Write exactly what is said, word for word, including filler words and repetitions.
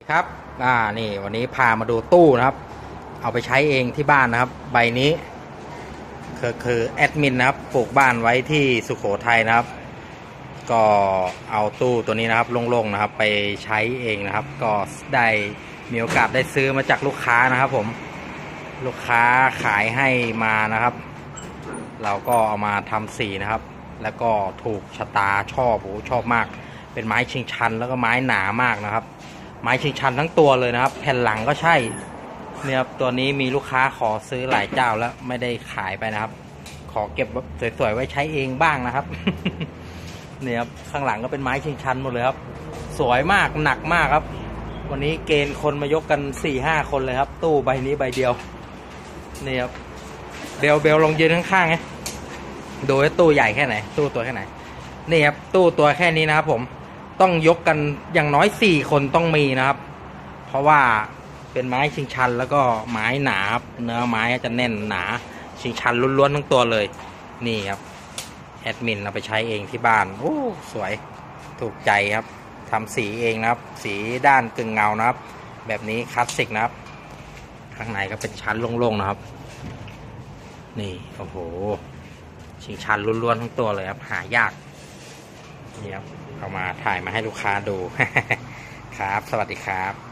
ครับอ่านี่วันนี้พามาดูตู้นะครับเอาไปใช้เองที่บ้านนะครับใบนี้คือคือแอดมินนะครับปลูกบ้านไว้ที่สุโขทัยนะครับก็เอาตู้ตัวนี้นะครับโล่งๆนะครับไปใช้เองนะครับก็ได้มีโอกาสได้ซื้อมาจากลูกค้านะครับผมลูกค้าขายให้มานะครับเราก็เอามาทำสีนะครับแล้วก็ถูกชะตาชอบโอ้ชอบมากเป็นไม้ชิงชันแล้วก็ไม้หนามากนะครับไม้ชิงชันทั้งตัวเลยนะครับแผ่นหลังก็ใช่เนี่ยครับตัวนี้มีลูกค้าขอซื้อหลายเจ้าแล้วไม่ได้ขายไปนะครับขอเก็บสวยๆไว้ใช้เองบ้างนะครับ เนี่ยครับข้างหลังก็เป็นไม้ชิงชันหมดเลยครับสวยมากหนักมากครับวันนี้เกณฑ์คนมายกกัน สี่ห้า คนเลยครับตู้ใบนี้ใบเดียวนี่ครับเบลเบลลองยืนข้างๆไงดูว่าตู้ใหญ่แค่ไหนตู้ตัวแค่ไหนนี่ครับตู้ตัวแค่นี้นะครับผมต้องยกกันอย่างน้อยสี่คนต้องมีนะครับเพราะว่าเป็นไม้ชิงชันแล้วก็ไม้หนาครับเนื้อไม้จะแน่นหนาชิงชันล้วนๆทั้งตัวเลยนี่ครับแอดมินเอาไปใช้เองที่บ้านโอ้สวยถูกใจครับทำสีเองนะครับสีด้านกึ่งเงานะครับแบบนี้คลาสสิกนะครับข้างในก็เป็นชั้นโล่งๆนะครับนี่โอ้โหชิงชันล้วนๆทั้งตัวเลยครับหายากนี่ครับเอามาถ่ายมาให้ลูกค้าดู ครับสวัสดีครับ